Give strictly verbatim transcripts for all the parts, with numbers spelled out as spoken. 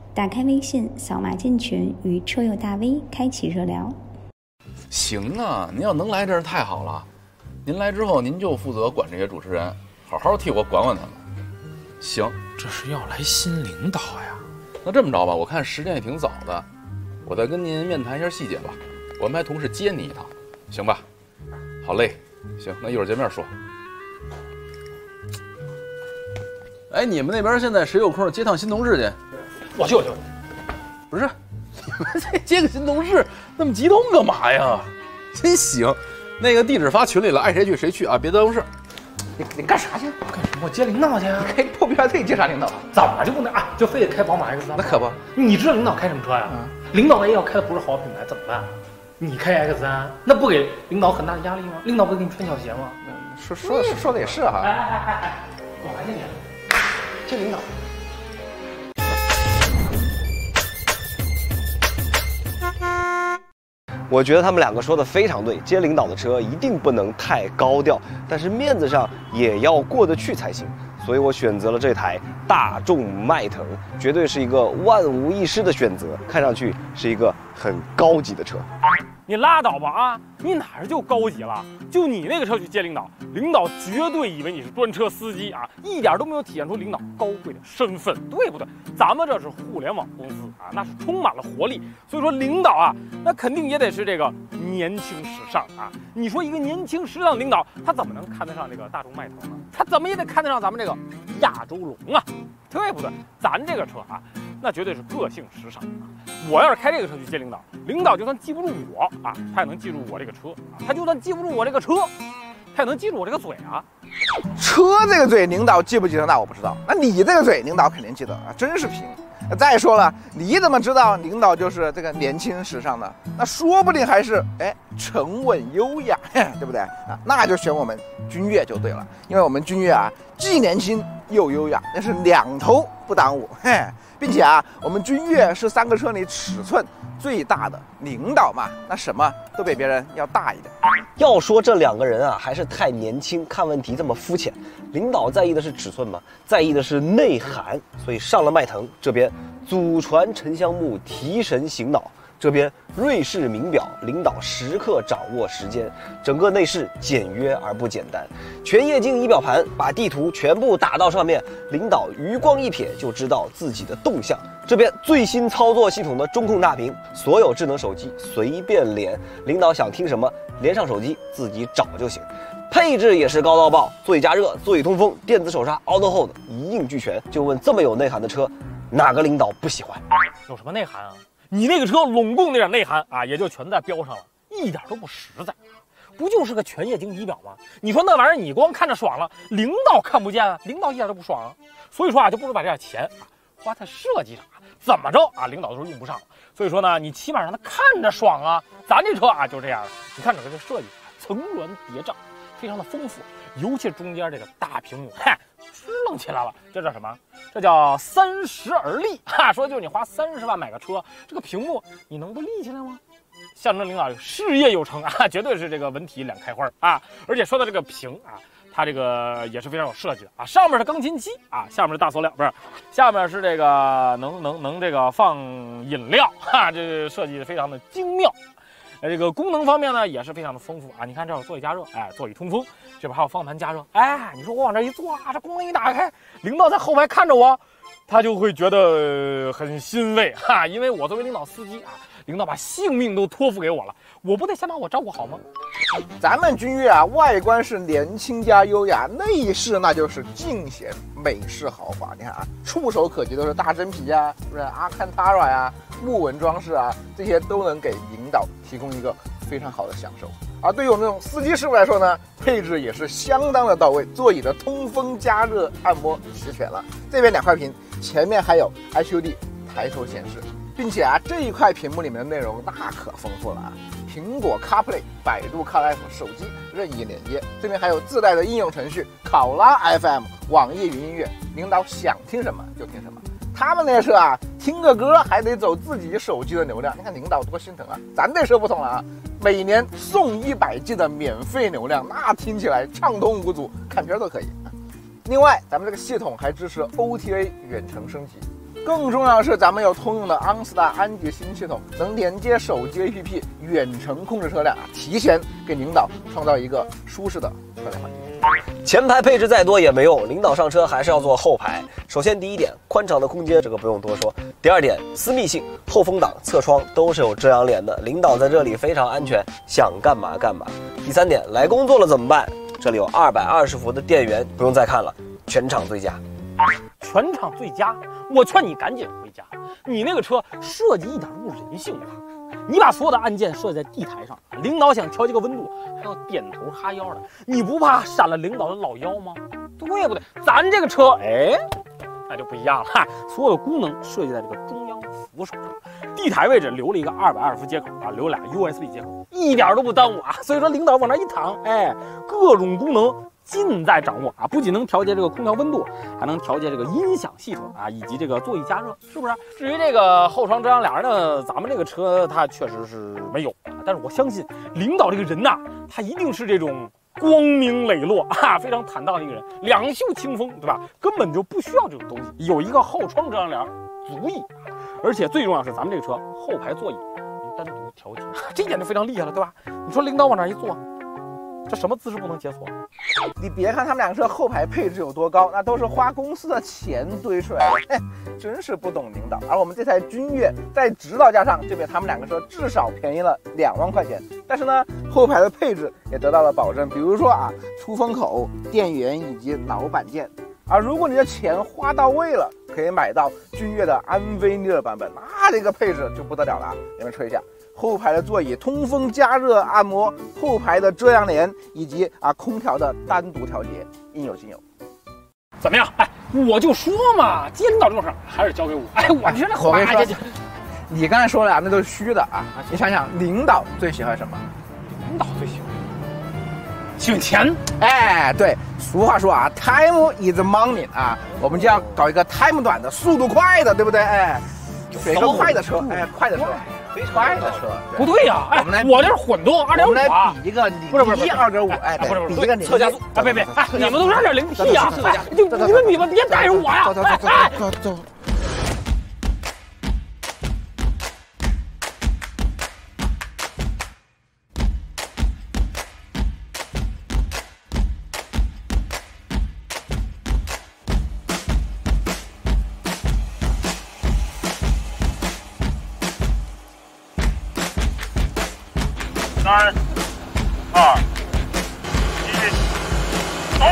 打开微信，扫码进群，与车友大 V 开启热聊。 行啊，您要能来，真是太好了。您来之后，您就负责管这些主持人，好好替我管管他们。行， 这是要来新领导呀？ 那这么着吧，我看时间也挺早的，我再跟您面谈一下细节吧。我安排同事接你一趟，行吧？好嘞，行，那一会儿见面说。哎，你们那边现在谁有空接趟新同事去？ 我去，我去。 不是，你们这接个新同事那么激动干嘛呀？真行，那个地址发群里了，爱谁去谁去啊，别耽误事。 你你干啥去？ 干什么？我接领导去啊！ 开破 P R T 接啥领导啊？ 怎么就不能啊？就非得开宝马 X 三？ 那可不。 你知道领导开什么车呀？嗯、领导万一要开的不是豪华品牌怎么办？你开 X 三，那不给领导很大的压力吗？领导不给你穿小鞋吗？ 嗯、说说说说的也是哈。 哎哎哎哎，我来接你，接领导。 我觉得他们两个说的非常对，接领导的车一定不能太高调，但是面子上也要过得去才行。所以我选择了这台大众迈腾，绝对是一个万无一失的选择，看上去是一个很高级的车。 你拉倒吧啊！你哪儿就高级了？就你那个车去接领导，领导绝对以为你是专车司机啊，一点都没有体现出领导高贵的身份，对不对？咱们这是互联网公司啊，那是充满了活力，所以说领导啊，那肯定也得是这个年轻时尚啊。你说一个年轻时尚的领导，他怎么能看得上这个大众迈腾呢？他怎么也得看得上咱们这个亚洲龙啊，对不对？咱这个车啊，那绝对是个性时尚啊。我要是开这个车去接领导，领导就算记不住我啊，他也能记住我这个车啊；他就算记不住我这个车，他也能记住我这个嘴啊。 车这个嘴，领导记不记得那我不知道，那你这个嘴，领导肯定记得啊，真是贫。再说了，你怎么知道领导就是这个年轻时尚的？那说不定还是哎沉稳优雅，对不对啊？那就选我们君越就对了，因为我们君越啊，既年轻又优雅，那是两头不耽误，嘿。并且啊，我们君越是三个车里尺寸最大的，领导嘛，那什么都比别人要大一点。 要说这两个人啊，还是太年轻，看问题这么肤浅。领导在意的是尺寸吗？在意的是内涵。所以上了迈腾，这边祖传沉香木提神醒脑，这边瑞士名表，领导时刻掌握时间，整个内饰简约而不简单。全液晶仪表盘把地图全部打到上面，领导余光一瞥就知道自己的动向。这边最新操作系统的中控大屏，所有智能手机随便连，领导想听什么连上手机自己找就行。配置也是高到爆，座椅加热、座椅通风、电子手刹、Auto Hold 一应俱全。就问这么有内涵的车，哪个领导不喜欢？ 有什么内涵啊？你那个车拢共那点内涵啊，也就全在标上了，一点都不实在。不就是个全液晶仪表吗？你说那玩意儿你光看着爽了，领导看不见啊，领导一点都不爽啊。所以说啊，就不如把这点钱啊花在设计上啊，怎么着啊，领导都是用不上。所以说呢，你起码让他看着爽啊。咱这车啊就这样了，你看整个这设计层峦叠嶂，非常的丰富，尤其中间这个大屏幕，嗨，支棱起来了。这叫什么？这叫三十而立哈，说就是你花三十万买个车，这个屏幕你能不立起来吗？象征领导事业有成啊，绝对是这个文体两开花啊！而且说到这个屏啊，它这个也是非常有设计的啊，上面是钢琴机啊，下面是大塑料，不是，下面是这个能能能这个放饮料哈，这个设计的非常的精妙。呃，这个功能方面呢也是非常的丰富啊！你看这有座椅加热，哎，座椅通风，这边还有方向盘加热，哎，你说我往这一坐啊，这功能一打开，领导在后排看着我，他就会觉得很欣慰哈，因为我作为领导司机啊，领导把性命都托付给我了，我不得先把我照顾好吗？ 咱们君越啊，外观是年轻加优雅，内饰那就是尽显美式豪华。你看啊，触手可及都是大真皮啊，是不是？阿坎塔拉呀，木纹装饰啊，这些都能给领导提供一个非常好的享受。而对于我们这种司机师傅来说呢，配置也是相当的到位，座椅的通风、加热、按摩齐全了。这边两块屏，前面还有 H U D 抬头显示，并且啊，这一块屏幕里面的内容那可丰富了啊。苹果 CarPlay、百度 CarLife 手机任意连接，这边还有自带的应用程序考拉 F M、网易云音乐，领导想听什么就听什么。他们那车啊，听个歌还得走自己手机的流量，你看领导多心疼啊！咱这车不同了啊，每年送一百 G 的免费流量，那听起来畅通无阻，看片都可以。另外，咱们这个系统还支持 O T A 远程升级。 更重要的是，咱们有通用的昂斯达安吉新系统，能连接手机 A P P 远程控制车辆啊，提前给领导创造一个舒适的车辆环境。 前排配置再多也没用，领导上车还是要坐后排。首先第一点，宽敞的空间，这个不用多说。第二点，私密性，后风挡、侧窗都是有遮阳帘的，领导在这里非常安全，想干嘛干嘛。第三点，来工作了怎么办？这里有二百二十伏的电源，不用再看了，全场最佳。 全场最佳，我劝你赶紧回家。你那个车设计一点都不人性化，你把所有的按键设在地台上，领导想调节个温度还要点头哈腰的，你不怕闪了领导的老腰吗？对不对？咱这个车，哎，那就不一样了，所有的功能设计在这个中央扶手上，地台位置留了一个二百二十伏接口啊，留俩 U S B 接口，一点都不耽误啊。所以说领导往那一躺，哎，各种功能尽在掌握啊！不仅能调节这个空调温度，还能调节这个音响系统啊，以及这个座椅加热，是不是？至于这个后窗遮阳帘呢，咱们这个车它确实是没有啊，但是我相信领导这个人呐、啊，他一定是这种光明磊落啊，非常坦荡的一个人，两袖清风，对吧？根本就不需要这种东西，有一个后窗遮阳帘足矣。而且最重要是，咱们这个车后排座椅能单独调节，这一点就非常厉害了，对吧？你说领导往那一坐，这什么姿势不能解锁？ 你别看他们两个车后排配置有多高，那都是花公司的钱堆出来的，嘿，真是不懂领导。而我们这台君越在指导价上就比他们两个车至少便宜了两万块钱，但是呢，后排的配置也得到了保证，比如说啊，出风口、电源以及老板键。而如果你的钱花到位了，可以买到君越的安菲尼尔版本，那这个配置就不得了了。你们吹一下。后排的座椅通风加热按摩，后排的遮阳帘以及啊空调的单独调节，应有尽有。 怎么样？哎，我就说嘛，接领导这种事还是交给我。哎，我这我跟你说，你刚才说了啊，那都是虚的啊。你想想，领导最喜欢什么？ 领导最喜欢喜欢钱。 哎，对，俗话说啊 ，time is money 啊，我们就要搞一个 time 短的，速度快的，对不对？哎，选一个快的车，哎，快的车。快的车不对呀、啊，哎，我们来，我这是混动二点五啊， 比一个不是不是一二点五，哎， 不是不是比一个测加速，哎，别别，哎，你们都是二点零 T 呀，就你们比吧，别带着我呀， 走走走走走走。 三、二、一，走！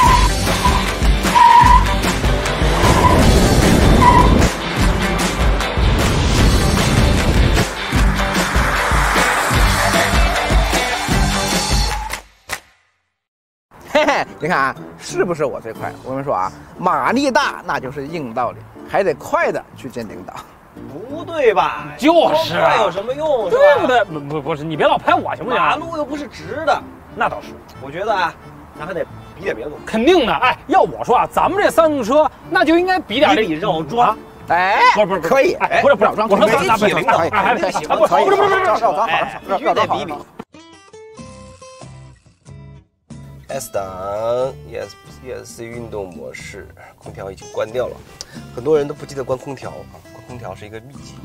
嘿嘿，你看啊，是不是我最快？我跟你们说啊，马力大那就是硬道理，还得快的去见领导。 不对吧？ 就是啊， 有什么用？ 对不对？不不不是，你别老拍我行不行？ 马路又不是直的。 那倒是， 我觉得啊，咱还得比点别的东西。 肯定的，哎，要我说啊，咱们这三个车那就应该比点这比绕桩。 哎， 不是不是可以， 哎，不是不是，我说咱咱们可以，可以， 哎， 不是不是不是不是不是， 绕桩好了， 必须得比比。S 档 E S E S C 运动模式，空调已经关掉了。很多人都不记得关空调啊，关空调是一个秘籍。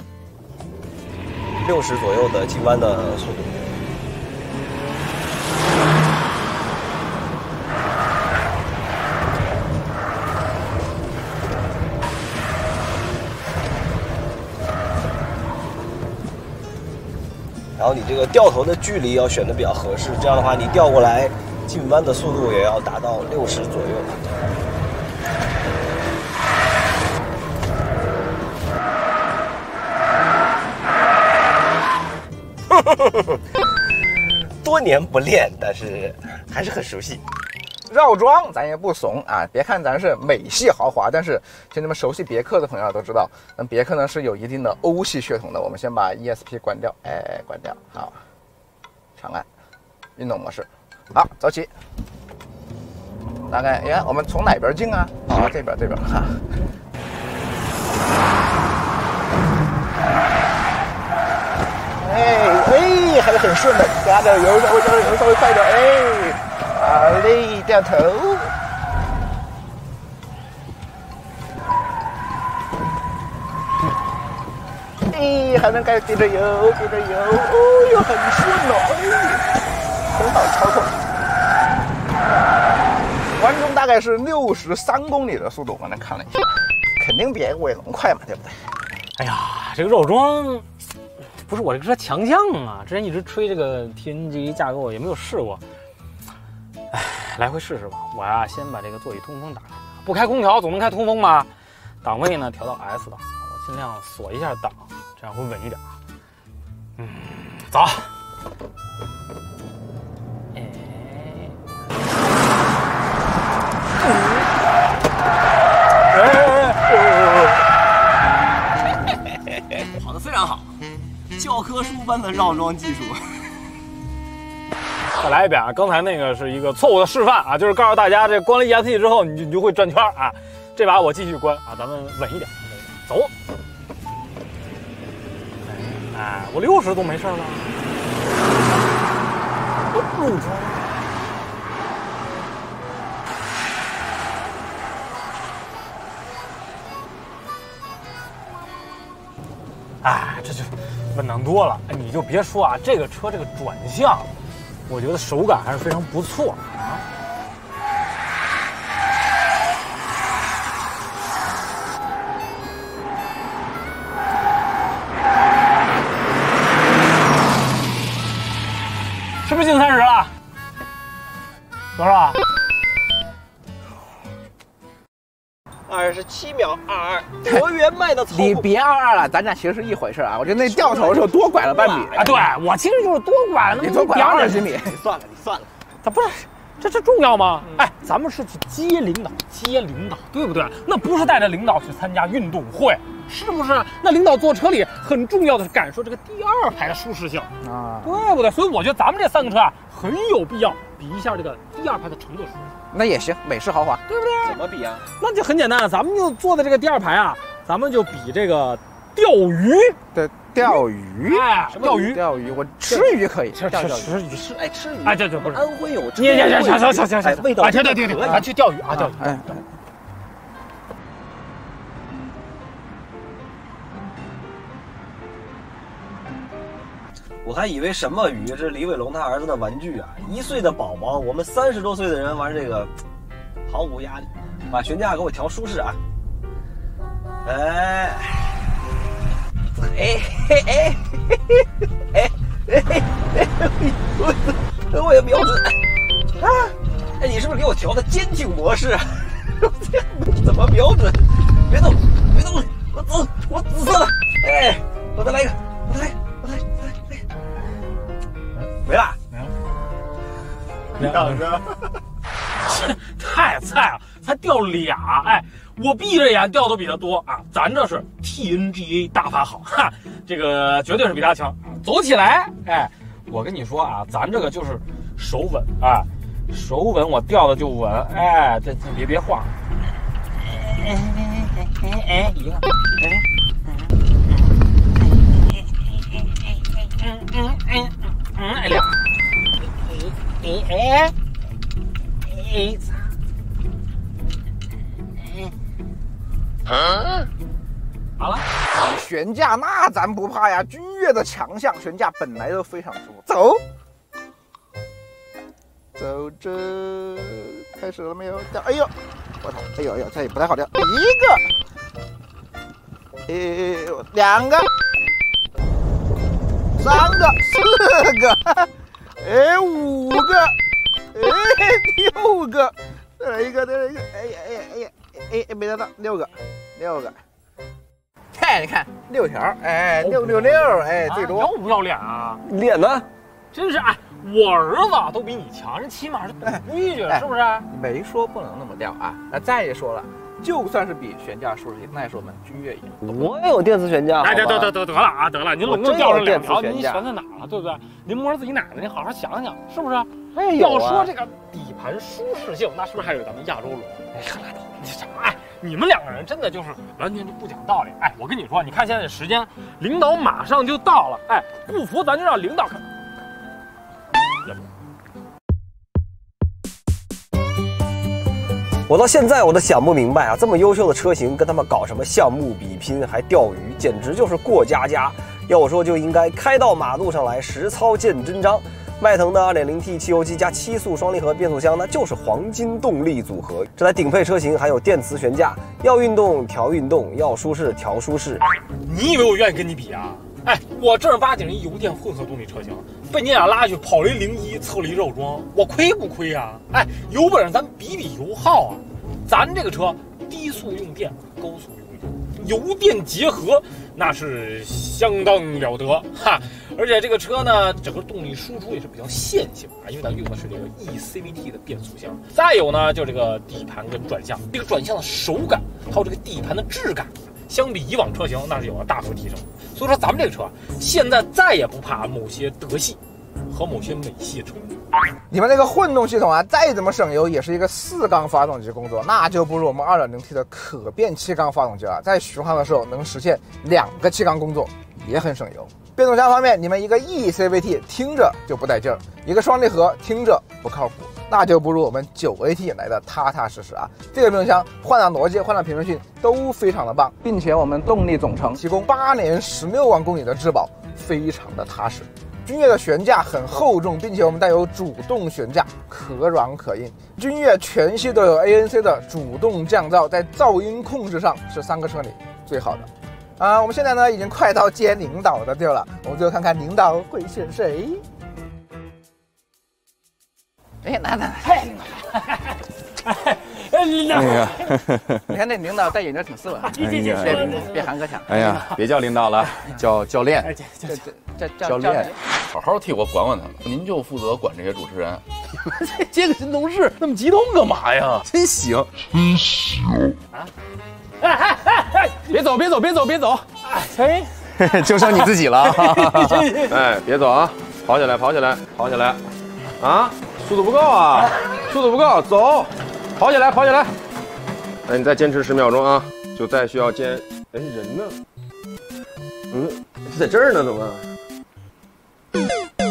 六十左右的进弯的速度。然后你这个掉头的距离要选的比较合适，这样的话你调过来进弯的速度也要达到六十左右。多年不练，但是还是很熟悉。 绕桩咱也不怂啊！别看咱是美系豪华，但是兄弟们熟悉别克的朋友都知道，那别克呢是有一定的欧系血统的。我们先把 E S P 关掉，哎，关掉，好，长按，运动模式，好，走起。大概，哎，我们从哪边进啊？啊，这边，这边，哈。哎哎，还是很顺的，加点油，稍微稍微稍微快一点，哎。好嘞，掉头。 哎，还能该接着游，接着游，哦哟，很顺哦，哎，很好操控。完中大概是六十三公里的速度，我刚才看了一下，肯定比伟龙快嘛，对不对？ 哎呀，这个肉装不是我这个车强项啊！之前一直吹这个 T N G A 架构，也没有试过。哎，来回试试吧。我呀，先把这个座椅通风打开，不开空调总能开通风嘛。档位呢调到 S 档，我尽量锁一下档，这样会稳一点。嗯，走。哎， 跑得非常好，教科书般的绕桩技术。 再来一遍啊！刚才那个是一个错误的示范啊，就是告诉大家，这关了 E S C 之后，你就你就会转圈啊。这把我继续关啊，咱们稳一点，走。哎，我六十都没事了。我入桩。哎，这就稳当多了。哎，你就别说啊，这个车这个转向，我觉得手感还是非常不错啊。是不是进三十了？多少？ 二十七秒二二，德源迈的操你别二二了，咱俩其实是一回事啊。我觉得那掉头的时候多拐了半米啊！对，我其实就是多拐了， 你多拐了二十米。 你算了，你算了， 它不是。这这重要吗？哎，咱们是去接领导，接领导，对不对？那不是带着领导去参加运动会，是不是？那领导坐车里很重要的是感受这个第二排的舒适性啊，对不对？所以我觉得咱们这三个车啊，很有必要比一下这个第二排的乘坐舒适。 那也行，美式豪华， 对不对？ 怎么比啊？ 那就很简单，咱们就坐在这个第二排啊，咱们就比这个钓鱼。 对。钓鱼， 哎，钓鱼， 钓鱼，我吃鱼可以， 吃吃吃鱼吃， 哎吃鱼， 哎这这不是安徽有， 你行行行行行行行， 味道， 啊对对对对，咱去钓鱼啊钓鱼，哎， 我还以为什么鱼，这是李伟龙他儿子的玩具啊，一岁的宝宝，我们三十多岁的人玩这个毫无压力，把悬架给我调舒适啊，哎。哎嘿哎哎哎哎我我也瞄准啊！哎，你是不是给我调的监听模式？怎么瞄准？别动，别动！我紫，我紫色的。哎，我再来一个，我再来，我再来，再来，没了，没了。 李老师， 太菜了，才掉俩，哎。我闭着眼掉都比他多啊！咱这是 T N G A 大法好，哈，这个绝对是比他强啊！走起来，哎，我跟你说啊，咱这个就是手稳啊，手稳我掉的就稳，哎，这这别别晃，哎哎哎哎，一个，哎，嗯嗯嗯嗯，哎俩，哎哎哎，嗯，好了， 悬架那咱不怕呀，君越的强项，悬架本来就非常舒服。走，走着，开始了没有？掉，哎呦，我操，哎呦哎呦，这也不太好掉。一个，哎，两个，三个，四个，哎，五个，哎，六个，再来一个，再来一个，哎呀哎呀哎呀。哎哎，没得到六个，六个，看你看六条，哎，六六六，哎，最多。 要不要脸啊？ 脸呢？ 真是哎，我儿子都比你强，人起码是懂规矩，是不是？ 没说不能那么掉啊。那再一说了，就算是比悬架舒适性，那也是我们君越赢。 我也有电磁悬架。 哎，得得得得得了啊，得了，您总共掉了两条，您悬在哪了，对不对？您摸着自己奶奶，您好好想想，是不是？ 哎， 要说这个底盘舒适性，那是不是还有咱们亚洲龙？哎，可拉倒。你什么？哎，你们两个人真的就是完全就不讲道理。哎，我跟你说，你看现在的时间，领导马上就到了。哎，不服咱就让领导看。 我到现在我都想不明白啊，这么优秀的车型跟他们搞什么项目比拼，还钓鱼，简直就是过家家。 要我说，就应该开到马路上来实操见真章。迈腾的 二点零 T 汽油机加七速双离合变速箱，那就是黄金动力组合。这台顶配车型还有电磁悬架，要运动调运动，要舒适调舒适。 你以为我愿意跟你比啊？哎，我正儿八经一油电混合动力车型，被你俩拉去跑了一零一，凑了一肉桩，我亏不亏啊？哎，有本事咱比比油耗啊！咱这个车低速用电，高速用油，油电结合，那是相当了得哈！而且这个车呢，整个动力输出也是比较线性啊，因为咱用的是这个 E C V T 的变速箱。再有呢，就这个底盘跟转向，这个转向的手感，还有这个地盘的质感，相比以往车型那是有了大幅提升。所以说，咱们这个车现在再也不怕某些德系和某些美系车。 你们那个混动系统啊，再怎么省油，也是一个四缸发动机工作，那就不如我们 二点零 T 的可变气缸发动机了。在巡航的时候能实现两个气缸工作，也很省油。变速箱方面，你们一个 E C V T 听着就不带劲儿，一个双离合听着不靠谱，那就不如我们九 A T 来的踏踏实实啊！这个变速箱换挡逻辑、换挡平顺性都非常的棒，并且我们动力总成提供八年十六万公里的质保，非常的踏实。君越的悬架很厚重，并且我们带有主动悬架，可软可硬。君越全系都有 A N C 的主动降噪，在噪音控制上是三个车里最好的。啊，我们现在呢已经快到接领导的地儿了，我们最后看看领导会选谁。哎，来来来， 哎，领导， 哎呀， 你看那领导戴眼镜挺斯文， 这这这别别韩哥强。 哎呀，别叫领导了，叫教练。 哎，这这这这教练， 好好替我管管他们，您就负责管这些主持人。 接个新同事那么激动干嘛呀？真行， 啊！哎哎哎哎！ 别走，别走，别走，别走！ 哎， 就剩你自己了。哎，别走啊！跑起来，跑起来，跑起来！啊，速度不够啊，速度不够，走，跑起来，跑起来！哎，你再坚持十秒钟啊，就再需要坚。哎，人呢？嗯，是在这儿呢，怎么？